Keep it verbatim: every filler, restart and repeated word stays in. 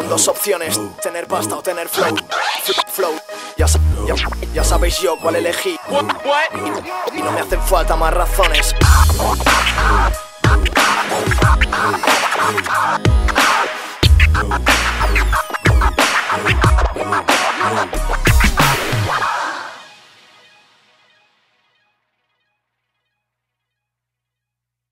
con dos opciones: tener pasta o tener flow. Flow, ya, ya, ya sabéis yo cuál elegí. Y no me hacen falta más razones. Oh,